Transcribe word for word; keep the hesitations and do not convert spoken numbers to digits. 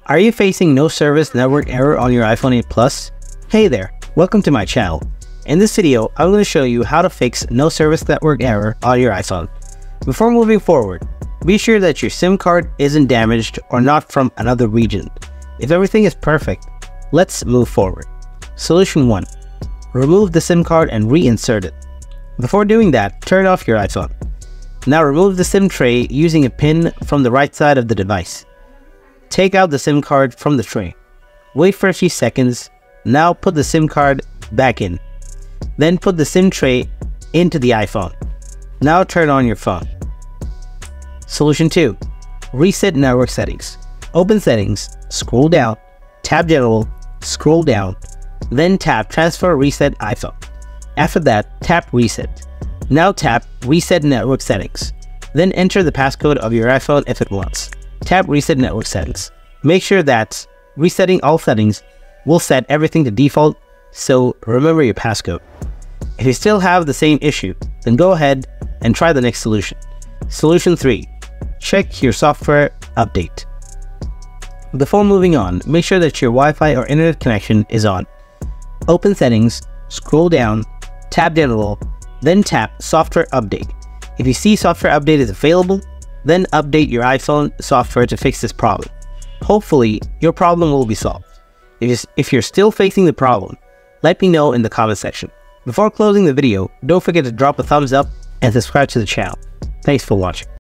Are you facing no service network error on your iPhone eight Plus? Hey there, welcome to my channel. In this video, I'm going to show you how to fix no service network error on your iPhone. Before moving forward, be sure that your SIM card isn't damaged or not from another region. If everything is perfect, let's move forward. Solution one. Remove the SIM card and reinsert it. Before doing that, turn off your iPhone. Now remove the SIM tray using a pin from the right side of the device. Take out the SIM card from the tray. Wait for a few seconds. Now put the SIM card back in. Then put the SIM tray into the iPhone. Now turn on your phone. Solution two. Reset network settings. Open Settings, scroll down, tap General, scroll down, then tap Transfer Reset iPhone. After that, tap Reset. Now tap Reset Network Settings. Then enter the passcode of your iPhone if it wants. Tap Reset Network Settings. Make sure that resetting all settings will set everything to default, so remember your passcode. If you still have the same issue, then go ahead and try the next solution. Solution three. Check your software update. Before moving on, make sure that your Wi-Fi or internet connection is on. Open Settings, scroll down, tap General, then tap Software Update. If you see Software Update is available, then update your iPhone software to fix this problem. Hopefully, your problem will be solved. If you're still facing the problem, let me know in the comment section. Before closing the video, don't forget to drop a thumbs up and subscribe to the channel. Thanks for watching.